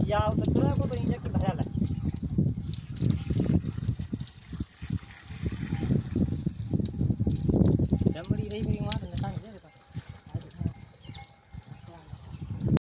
या कचरा को तो इंजेक्ट भरा ला चमड़ी रही मेरी वहाँ